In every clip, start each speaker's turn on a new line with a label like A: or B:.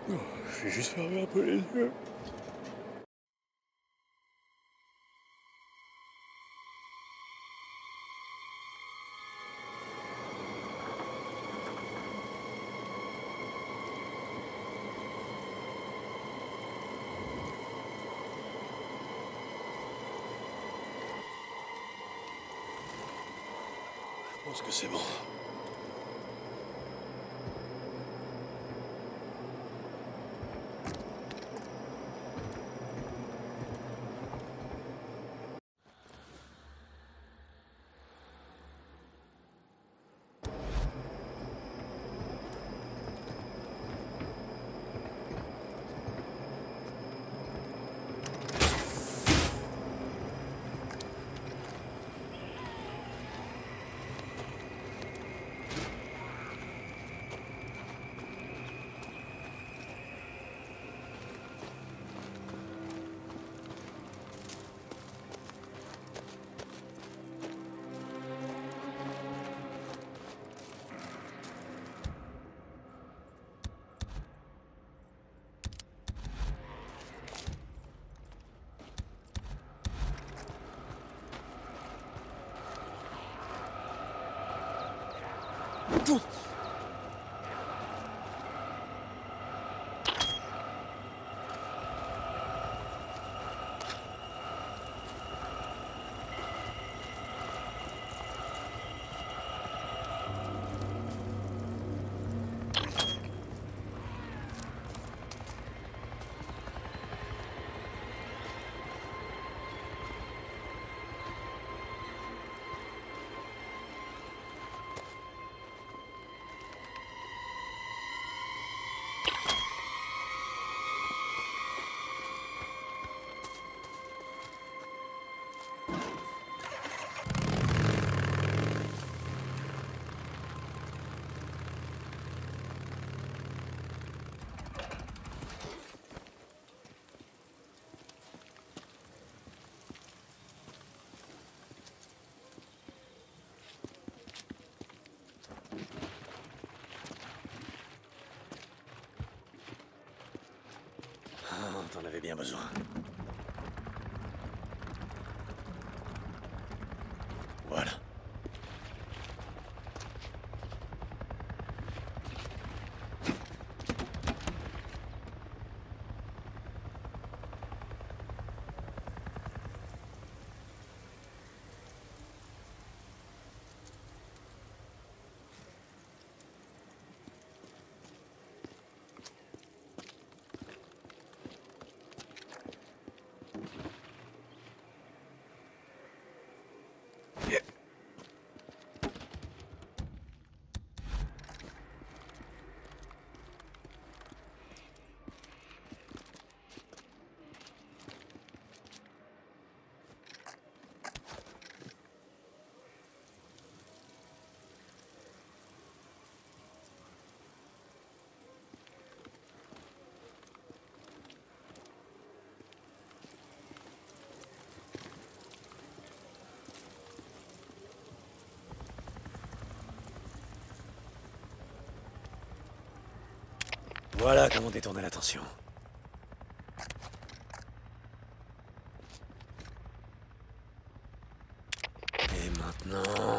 A: Je vais juste fermer un peu les yeux. Je pense que c'est bon. Ah, t'en avais bien besoin. Voilà. Voilà comment détourner l'attention. Et maintenant...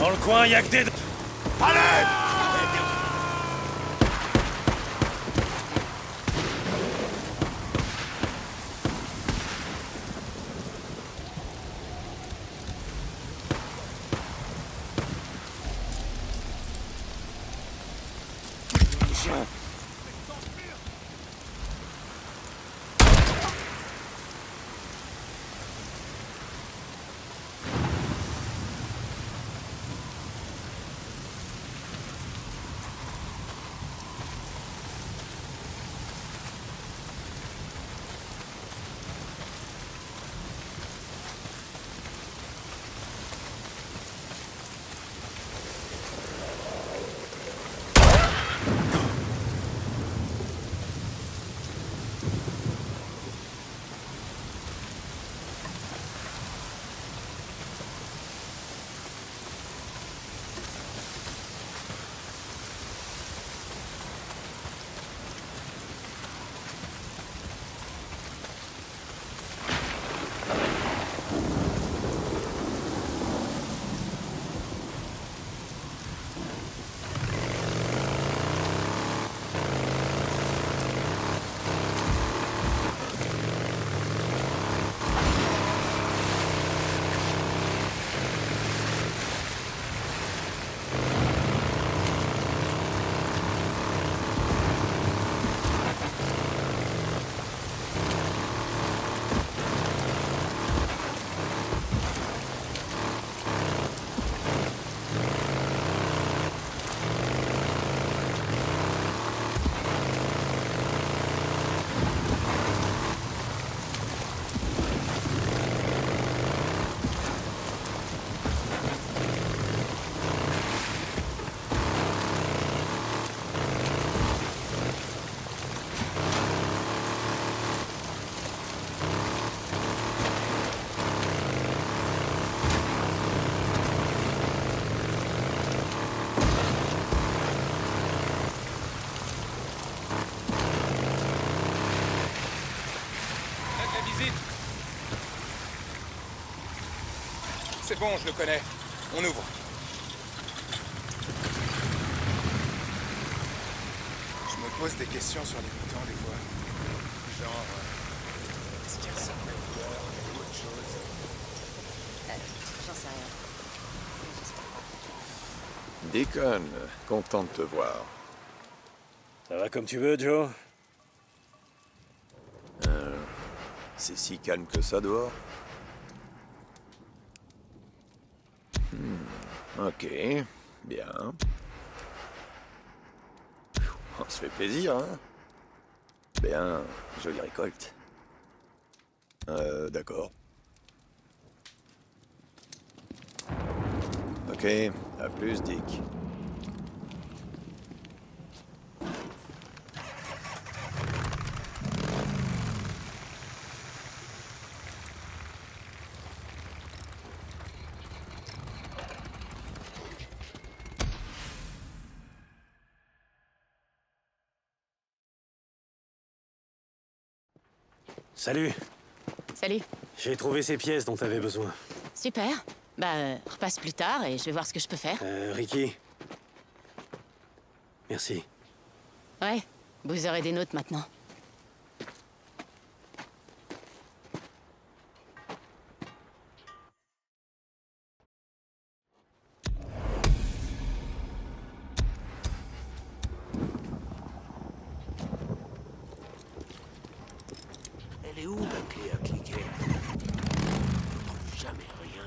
A: Dans le coin, y'a que des... Allez!
B: C'est bon, je le connais. On ouvre. Je me pose des questions sur les mutants des fois. Genre, est-ce qu'il y a certaines couleurs ou autre chose?
C: J'en sais rien.
D: Deacon, content de te voir.
A: Ça va comme tu veux, Joe?
D: C'est si calme que ça dehors? Ok, bien. On se fait plaisir, hein? Bien, jolie récolte. D'accord. Ok, à plus, Dick.
A: Salut.
C: Salut.
A: J'ai trouvé ces pièces dont t'avais besoin.
C: Super. Bah, repasse plus tard et je vais voir ce que je peux faire.
A: Ricky. Merci.
C: Ouais, vous aurez des notes maintenant.
E: Elle est où la clé à cliquer? Je trouve jamais rien.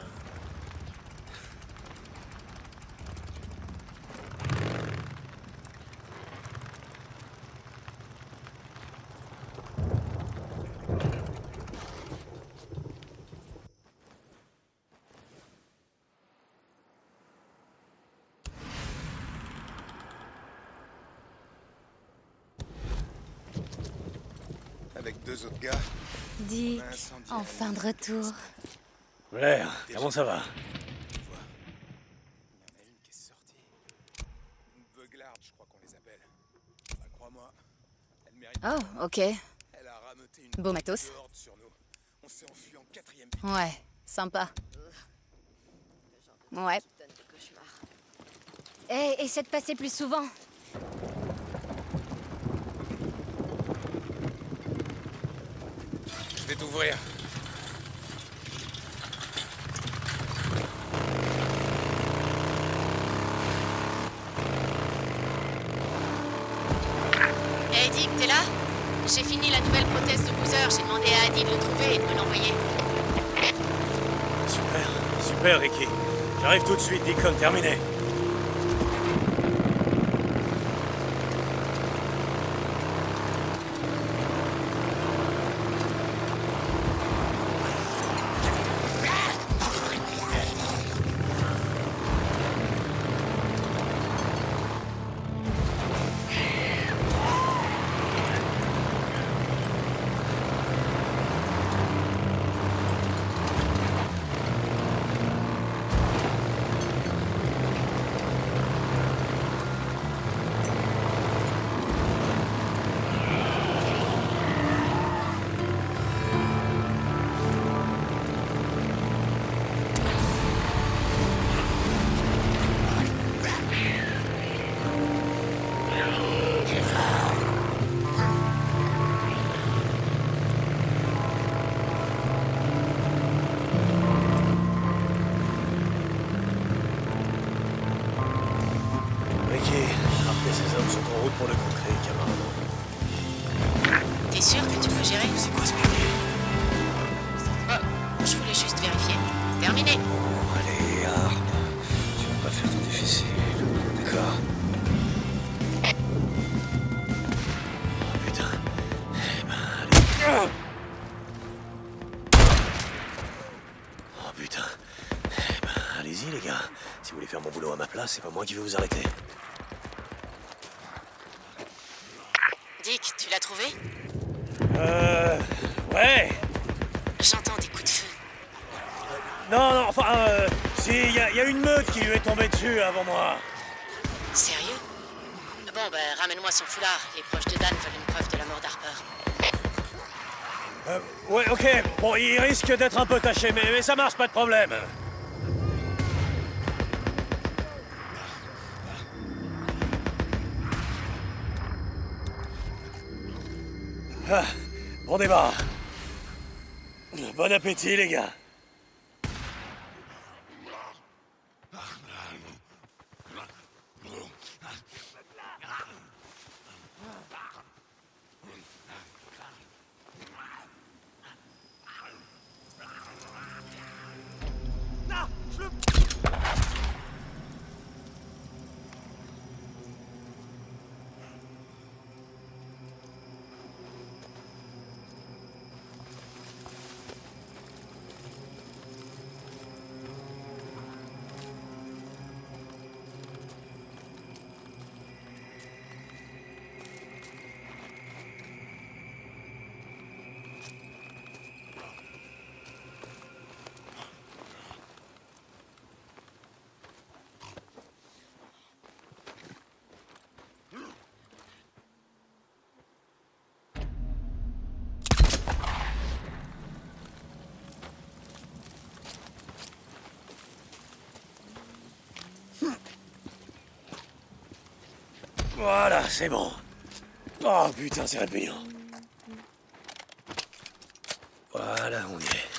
B: Avec deux autres gars,
F: Dick,
B: on a incendié
F: enfin de retour.
A: Blair, comment ça va?
B: tu vois. Il y en a une qui est sortie. Une beuglard, je crois qu'on les appelle. Bah, crois-moi, elle mérite.
F: Oh, ok.
B: Elle a rameuté une
F: Beau matos.
B: horde sur nous. On s'est enfui en 4e vitesse.
F: Ouais, sympa. Ouais. Hé, essaie de passer plus souvent.
B: Je vais t'ouvrir.
C: Hey Dick, t'es là? J'ai fini la nouvelle prothèse de Boozer. J'ai demandé à Adi de le trouver et de me l'envoyer.
A: Super, super, Ricky. J'arrive tout de suite, Deacon, terminé. Ricky, Harp et ses hommes sont en route pour le concret, camarade.
C: T'es sûr que tu peux gérer?
A: C'est quoi ce papier?
C: Oh, je voulais juste vérifier. Terminé.
A: Bon, allez, Harp. Tu vas pas faire tout difficile. D'accord. Oh putain. Eh ben, allez. Oh putain. Eh ben, allez-y, les gars. Si vous voulez faire mon boulot à ma place, c'est pas moi qui vais vous arrêter.
C: Dick, tu l'as trouvé?
A: Ouais.
C: J'entends des coups de feu.
A: Non, enfin, si, y a une meute qui lui est tombée dessus avant moi.
C: Sérieux? Bon, bah, ramène-moi son foulard. Les proches de Dan veulent une preuve de la mort d'Harper.
A: Ouais, ok. Bon, il risque d'être un peu taché, mais ça marche, pas de problème. Ah, bon débat. Bon appétit, les gars. Voilà, c'est bon. Oh putain, c'est répugnant. Voilà, on y est.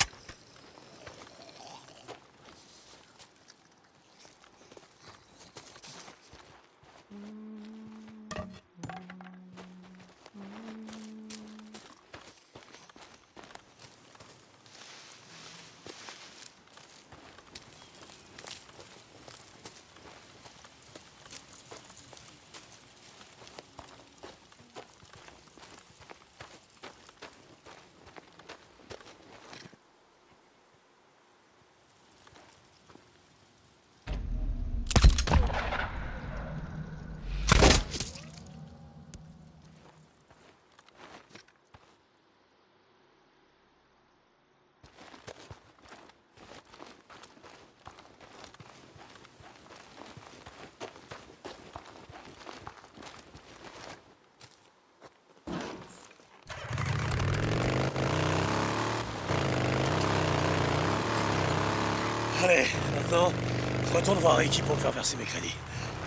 A: Allez, maintenant, Retourne voir Ricky pour me faire verser mes crédits.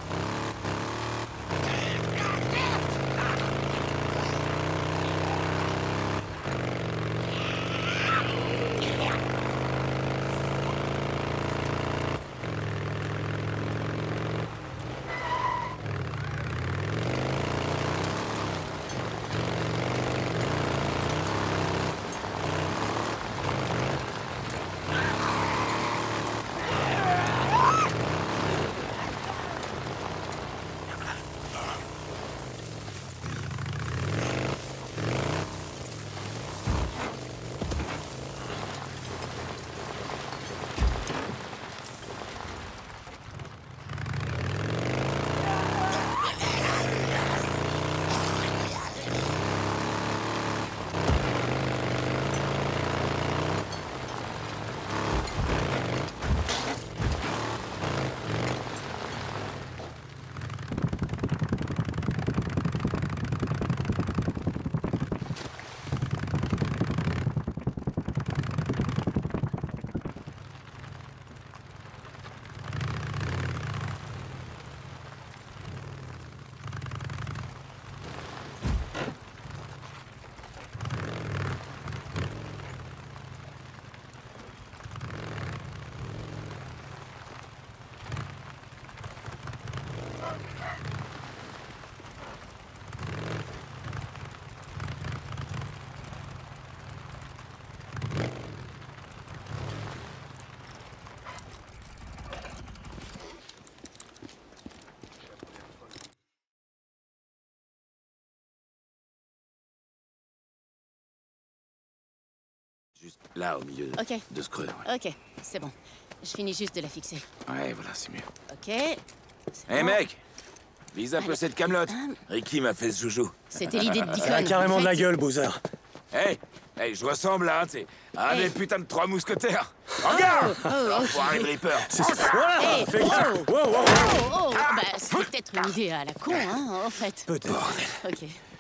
E: Juste là, au milieu
C: Ok.
E: de ce creux. Ouais,
C: Ok, c'est bon. Je finis juste de la fixer.
E: ouais voilà, c'est mieux.
C: Ok. c'est
E: Hé
C: bon.
E: mec, vise un peu
C: Allez.
E: cette camelote. Ricky m'a fait ce joujou.
C: C'était l'idée de
A: Elle a
C: Deacon.
A: carrément
C: En
A: de la
C: fait,
A: gueule, Boozer.
E: Hey, je ressemble à un
C: Hey.
E: des putains de 3 mousquetaires. Regarde Enfoiré de Reaper.
C: Hey,
A: Fais gaffe.
C: oh,
A: Wow, wow, wow.
C: bah, c'est peut-être une idée à la con, hein, en fait.
A: Peut-être.
C: Ok.